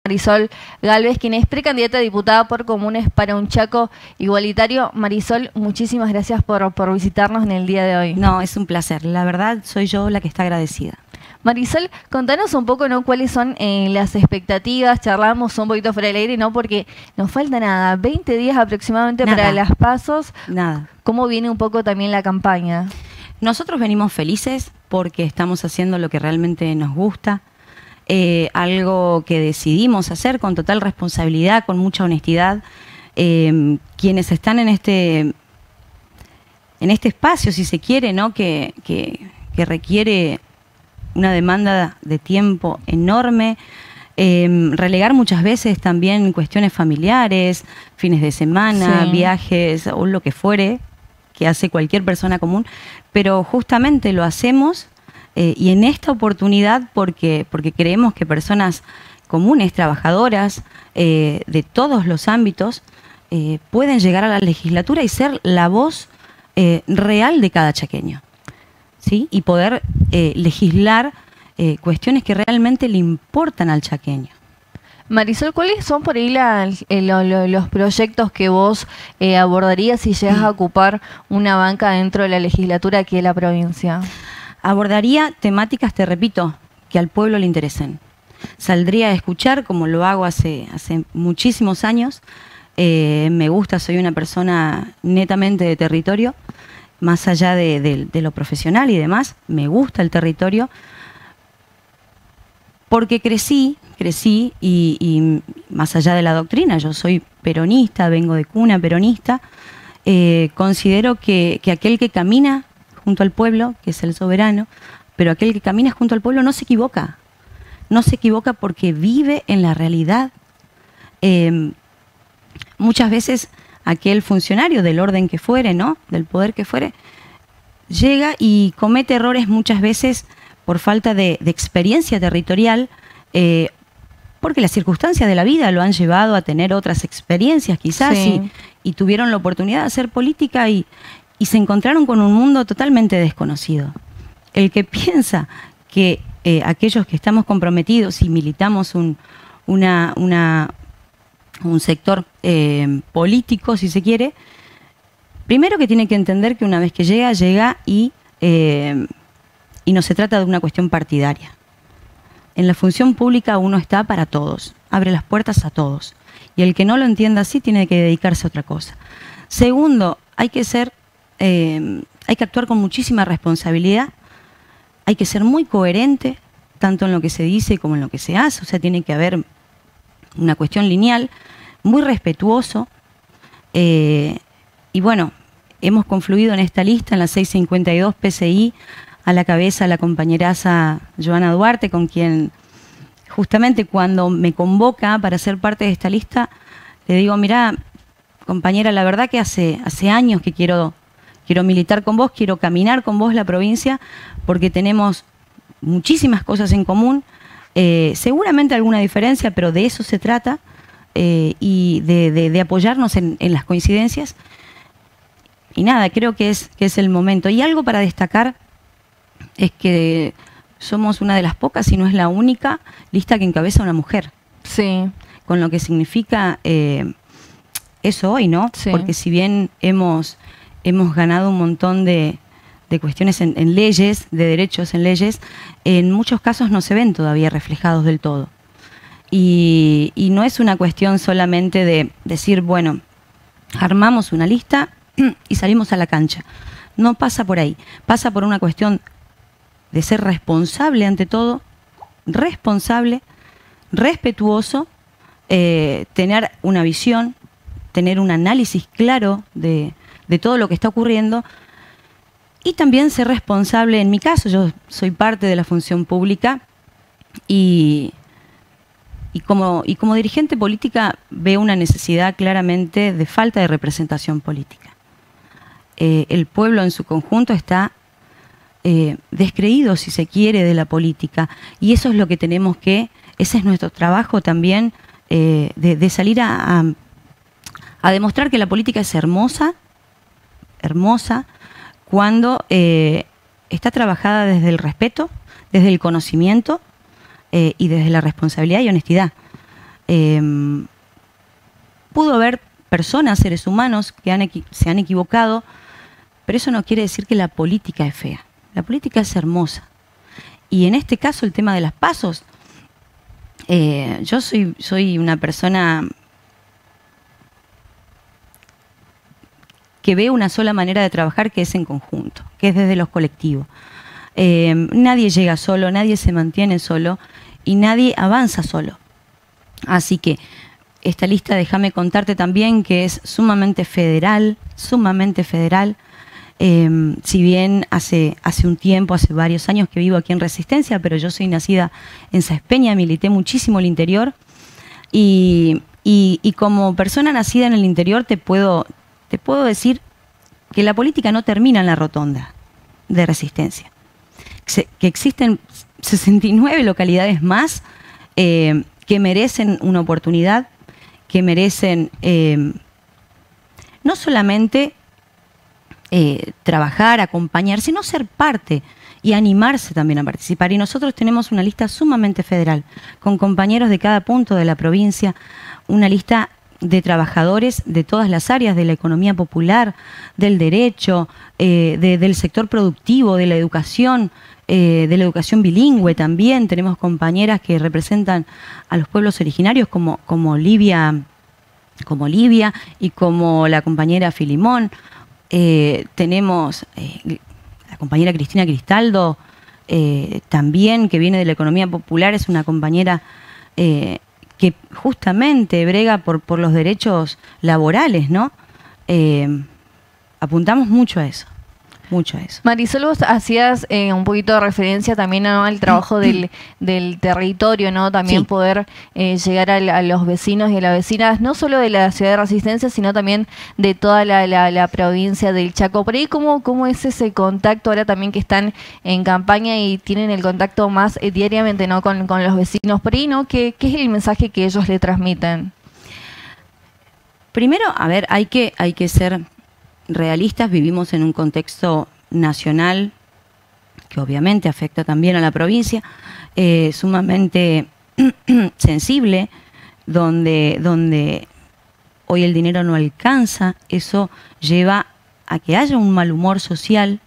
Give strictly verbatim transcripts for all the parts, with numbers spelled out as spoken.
Marisol Gálvez, quien es precandidata a diputada por Comunes para un Chaco igualitario. Marisol, muchísimas gracias por, por visitarnos en el día de hoy. No, es un placer. La verdad, soy yo la que está agradecida. Marisol, contanos un poco, ¿no?, cuáles son eh, las expectativas. Charlamos un poquito fuera del aire, ¿no?, porque nos falta nada, veinte días aproximadamente nada. Para las pasos. Nada. ¿Cómo viene un poco también la campaña? Nosotros venimos felices porque estamos haciendo lo que realmente nos gusta, eh, algo que decidimos hacer con total responsabilidad, con mucha honestidad. Eh, quienes están en este, en este espacio, si se quiere, ¿no?, que, que, que requiere una demanda de tiempo enorme, eh, relegar muchas veces también cuestiones familiares, fines de semana, sí. viajes o lo que fuere, que hace cualquier persona común, pero justamente lo hacemos eh, y en esta oportunidad porque, porque creemos que personas comunes, trabajadoras, eh, de todos los ámbitos, eh, pueden llegar a la legislatura y ser la voz eh, real de cada chaqueño, ¿sí? Y poder eh, legislar eh, cuestiones que realmente le importan al chaqueño. Marisol, ¿cuáles son por ahí la, eh, lo, lo, los proyectos que vos eh, abordarías si llegas a ocupar una banca dentro de la legislatura aquí de la provincia? Abordaría temáticas, te repito, que al pueblo le interesen. Saldría a escuchar, como lo hago hace, hace muchísimos años. Eh, me gusta, soy una persona netamente de territorio, más allá de, de, de lo profesional y demás. Me gusta el territorio, porque crecí, crecí y, y más allá de la doctrina, yo soy peronista, vengo de cuna peronista, eh, considero que, que aquel que camina junto al pueblo, que es el soberano, pero aquel que camina junto al pueblo no se equivoca, no se equivoca porque vive en la realidad. Eh, muchas veces aquel funcionario del orden que fuere, ¿no?, del poder que fuere, llega y comete errores muchas veces por falta de, de experiencia territorial, eh, porque las circunstancias de la vida lo han llevado a tener otras experiencias quizás, sí. y, y tuvieron la oportunidad de hacer política y, y se encontraron con un mundo totalmente desconocido. El que piensa que eh, aquellos que estamos comprometidos y militamos un, una, una, un sector eh, político, si se quiere, primero que tiene que entender que una vez que llega, llega y... Eh, Y no se trata de una cuestión partidaria. En la función pública uno está para todos, abre las puertas a todos. Y el que no lo entienda así tiene que dedicarse a otra cosa. Segundo, hay que ser, eh, hay que actuar con muchísima responsabilidad, hay que ser muy coherente, tanto en lo que se dice como en lo que se hace. O sea, tiene que haber una cuestión lineal, muy respetuoso. Eh, y bueno, hemos confluido en esta lista, en la seiscientos cincuenta y dos P C I, a la cabeza la compañeraza Joana Duarte, con quien justamente cuando me convoca para ser parte de esta lista, le digo, mirá, compañera, la verdad que hace, hace años que quiero, quiero militar con vos, quiero caminar con vos la provincia, porque tenemos muchísimas cosas en común, eh, seguramente alguna diferencia, pero de eso se trata, eh, y de, de, de apoyarnos en, en las coincidencias. Y nada, creo que es, que es el momento. Y algo para destacar es que somos una de las pocas, si no es la única, lista que encabeza una mujer. Sí. Con lo que significa eh, eso hoy, ¿no? Sí. Porque si bien hemos, hemos ganado un montón de, de cuestiones en, en leyes, de derechos en leyes, en muchos casos no se ven todavía reflejados del todo. Y, y no es una cuestión solamente de decir, bueno, armamos una lista y salimos a la cancha. No pasa por ahí. Pasa por una cuestión de ser responsable ante todo, responsable, respetuoso, eh, tener una visión, tener un análisis claro de, de todo lo que está ocurriendo y también ser responsable. En mi caso, yo soy parte de la función pública y, y, como, y como dirigente política veo una necesidad claramente de falta de representación política. Eh, el pueblo en su conjunto está Eh, descreído, si se quiere, de la política, y eso es lo que tenemos que, ese es nuestro trabajo también, eh, de, de salir a, a, a demostrar que la política es hermosa, hermosa, cuando eh, está trabajada desde el respeto, desde el conocimiento eh, y desde la responsabilidad y honestidad. Eh, pudo haber personas, seres humanos, que han se han equivocado, pero eso no quiere decir que la política es fea. La política es hermosa. Y en este caso, el tema de las pasos, eh, yo soy, soy una persona que ve una sola manera de trabajar, que es en conjunto, que es desde los colectivos. Eh, nadie llega solo, nadie se mantiene solo y nadie avanza solo. Así que esta lista, déjame contarte también que es sumamente federal, sumamente federal. Eh, si bien hace, hace un tiempo, hace varios años que vivo aquí en Resistencia, pero yo soy nacida en Sáenz Peña, milité muchísimo el interior y, y, y como persona nacida en el interior te puedo, te puedo decir que la política no termina en la rotonda de Resistencia. Que existen sesenta y nueve localidades más eh, que merecen una oportunidad, que merecen eh, no solamente eh, trabajar, acompañar, sino ser parte y animarse también a participar. Y nosotros tenemos una lista sumamente federal, con compañeros de cada punto de la provincia, una lista de trabajadores de todas las áreas, de la economía popular, del derecho, eh, de, del sector productivo, de la educación, eh, de la educación bilingüe también. Tenemos compañeras que representan a los pueblos originarios como, como Livia, como Livia y como la compañera Filimón. Eh, tenemos eh, la compañera Cristina Cristaldo, eh, también, que viene de la economía popular, es una compañera eh, que justamente brega por, por los derechos laborales, ¿no? Eh, apuntamos mucho a eso, mucho a eso. Marisol, vos hacías eh, un poquito de referencia también, ¿no?, al trabajo del, del territorio, ¿no? También sí. poder eh, llegar a, a los vecinos y a las vecinas, no solo de la ciudad de Resistencia, sino también de toda la, la, la provincia del Chaco. Por ahí, ¿cómo, ¿cómo es ese contacto ahora también que están en campaña y tienen el contacto más eh, diariamente, ¿no?, con, con los vecinos? Por ahí, ¿no? ¿Qué, ¿Qué es el mensaje que ellos le transmiten? Primero, a ver, hay que, hay que ser realistas. Vivimos en un contexto nacional que obviamente afecta también a la provincia, eh, sumamente sensible, donde, donde hoy el dinero no alcanza. Eso lleva a que haya un mal humor social.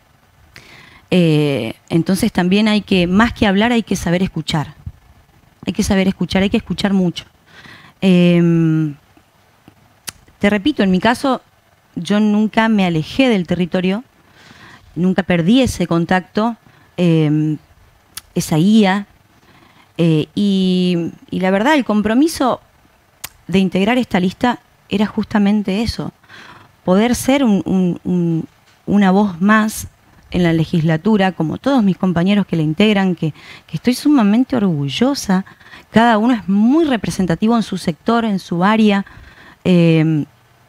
Eh, entonces también hay que, más que hablar, hay que saber escuchar. Hay que saber escuchar, hay que escuchar mucho. Eh, te repito, en mi caso, yo nunca me alejé del territorio, nunca perdí ese contacto, eh, esa guía, eh, y, y la verdad, el compromiso de integrar esta lista era justamente eso, poder ser un, un, un, una voz más en la legislatura, como todos mis compañeros que la integran, que, que estoy sumamente orgullosa. Cada uno es muy representativo en su sector, en su área. Eh,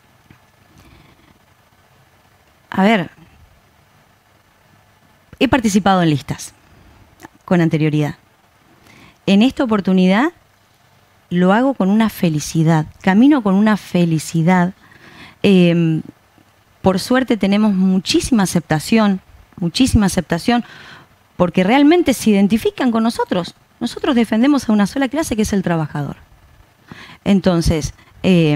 A ver, he participado en listas con anterioridad. En esta oportunidad lo hago con una felicidad, camino con una felicidad. Eh, por suerte tenemos muchísima aceptación, muchísima aceptación, porque realmente se identifican con nosotros. Nosotros defendemos a una sola clase, que es el trabajador. Entonces, eh,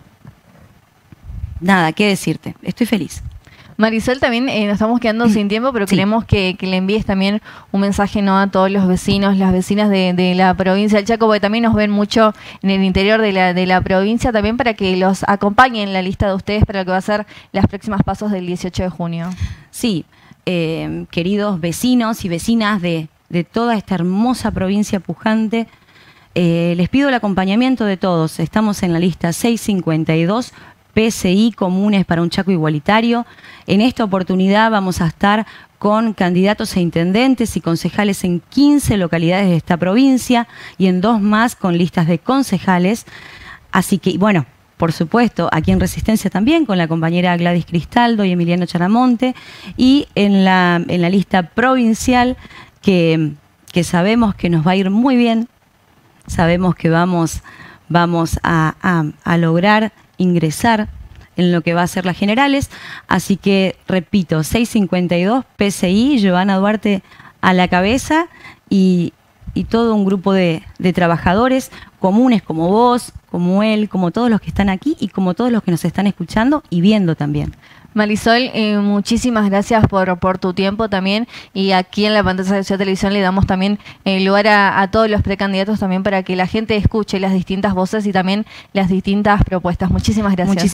nada, ¿qué decirte? Estoy feliz. Marisol, también eh, nos estamos quedando sin tiempo, pero sí. queremos que, que le envíes también un mensaje, ¿no?, a todos los vecinos, las vecinas de, de la provincia del Chaco, porque también nos ven mucho en el interior de la, de la provincia, también para que los acompañen en la lista de ustedes para lo que va a ser las próximas pasos del dieciocho de junio. Sí, eh, queridos vecinos y vecinas de, de toda esta hermosa provincia pujante, eh, les pido el acompañamiento de todos. Estamos en la lista seiscientos cincuenta y dos, P S I Comunes para un Chaco Igualitario. En esta oportunidad vamos a estar con candidatos a intendentes y concejales en quince localidades de esta provincia y en dos más con listas de concejales. Así que, bueno, por supuesto, aquí en Resistencia también con la compañera Gladys Cristaldo y Emiliano Charamonte, y en la, en la lista provincial que, que sabemos que nos va a ir muy bien, sabemos que vamos, vamos a, a, a lograr ingresar en lo que va a ser las generales. Así que, repito, seiscientos cincuenta y dos, P S I, Giovanna Duarte a la cabeza y, y todo un grupo de, de trabajadores comunes como vos, como él, como todos los que están aquí y como todos los que nos están escuchando y viendo también. Marisol, eh, muchísimas gracias por, por tu tiempo también, y aquí en la pantalla de Ciudad Televisión le damos también eh, lugar a, a todos los precandidatos también para que la gente escuche las distintas voces y también las distintas propuestas. Muchísimas gracias. Muchísimas